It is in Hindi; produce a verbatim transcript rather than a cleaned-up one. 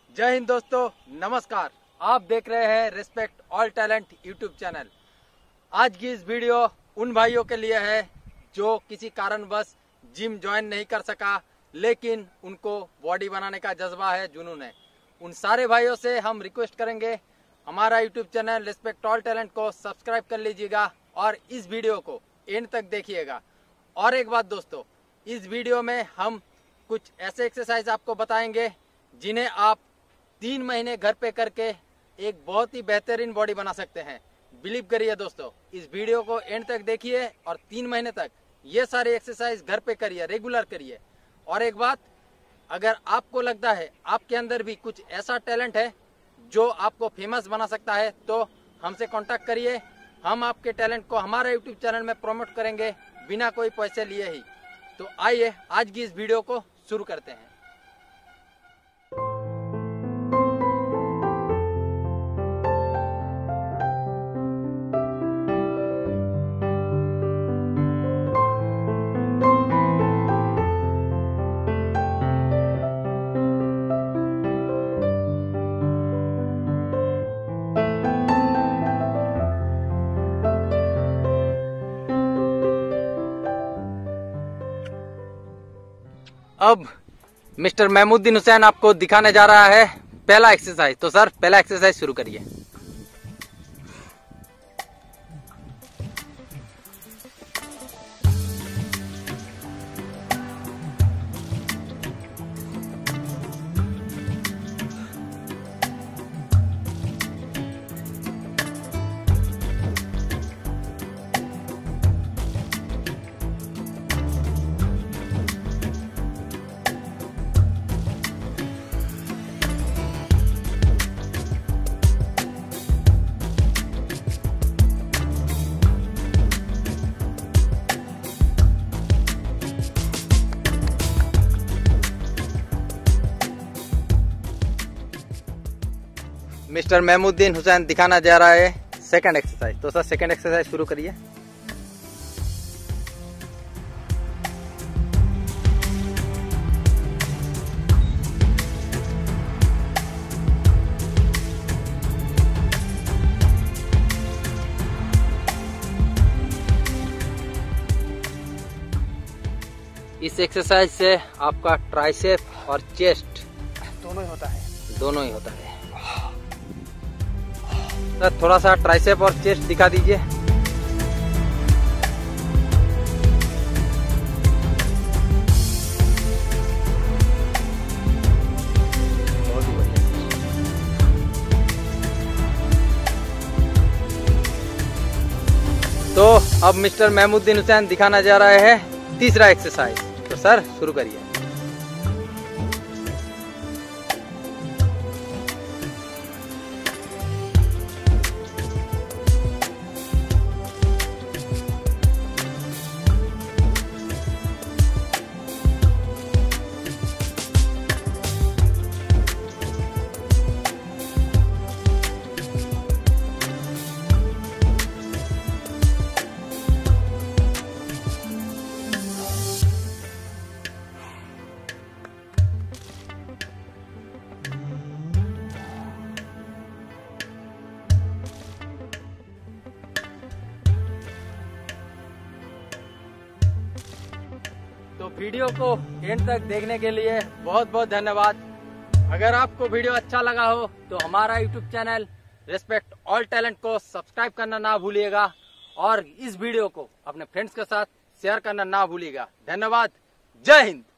जय हिंद दोस्तों, नमस्कार। आप देख रहे हैं respect all talent YouTube channel. आज की इस वीडियो उन भाइयों के लिए है जो किसी कारणवश जिम ज्वाइन नहीं कर सका, लेकिन उनको बॉडी बनाने का जज्बा है, जुनून है। उन सारे भाइयों से हम रिक्वेस्ट करेंगे हमारा YouTube channel respect all talent को सब्सक्राइब कर लीजिएगा और इस वीडियो को एंड तक देखिएगा। और एक बात दोस्तों, इस वीडियो में हम कुछ ऐसे एक्सरसाइज आपको बताएंगे जिन्हें आप तीन महीने घर पे करके एक बहुत ही बेहतरीन बॉडी बना सकते हैं। बिलीव करिए दोस्तों, इस वीडियो को एंड तक देखिए और तीन महीने तक ये सारे एक्सरसाइज घर पे करिए, रेगुलर करिए। और एक बात, अगर आपको लगता है आपके अंदर भी कुछ ऐसा टैलेंट है जो आपको फेमस बना सकता है तो हमसे कांटेक्ट करिए। हम आपके टैलेंट को हमारे यूट्यूब चैनल में प्रमोट करेंगे बिना कोई पैसे लिए ही। तो आइए आज की इस वीडियो को शुरू करते हैं। अब मिस्टर महमूद्दीन हुसैन आपको दिखाने जा रहा है पहला एक्सरसाइज। तो सर, पहला एक्सरसाइज शुरू करिए। मिस्टर महमूद्दीन हुसैन दिखाना जा रहा है सेकंड एक्सरसाइज। तो सर, सेकंड एक्सरसाइज शुरू करिए। इस एक्सरसाइज से आपका ट्राइसेप और चेस्ट दोनों ही होता है दोनों ही होता है। सर, थोड़ा सा ट्राइसेप और चेस्ट दिखा दीजिए। बहुत ही बढ़िया। तो अब मिस्टर महमूद्दीन हुसैन दिखाना जा रहा है तीसरा एक्सरसाइज। तो सर, शुरू करिए। तो वीडियो को एंड तक देखने के लिए बहुत बहुत धन्यवाद। अगर आपको वीडियो अच्छा लगा हो तो हमारा YouTube channel respect all talent को सब्सक्राइब करना ना भूलिएगा और इस वीडियो को अपने फ्रेंड्स के साथ शेयर करना ना भूलिएगा। धन्यवाद। जय हिंद।